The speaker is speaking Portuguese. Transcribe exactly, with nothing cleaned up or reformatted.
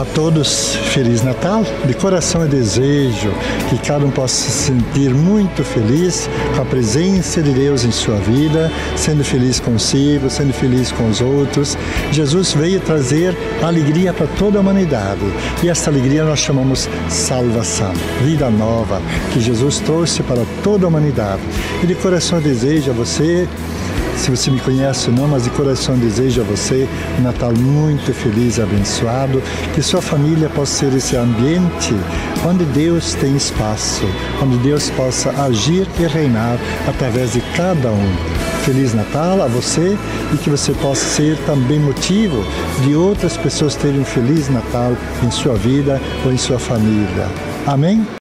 A todos, Feliz Natal. De coração eu desejo que cada um possa se sentir muito feliz com a presença de Deus em sua vida, sendo feliz consigo, sendo feliz com os outros. Jesus veio trazer alegria para toda a humanidade e essa alegria nós chamamos salvação, vida nova, que Jesus trouxe para toda a humanidade. E de coração eu desejo a você, se você me conhece ou não, mas de coração desejo a você um Natal muito feliz e abençoado, que sua família possa ser esse ambiente onde Deus tem espaço, onde Deus possa agir e reinar através de cada um. Feliz Natal a você e que você possa ser também motivo de outras pessoas terem um Feliz Natal em sua vida ou em sua família. Amém?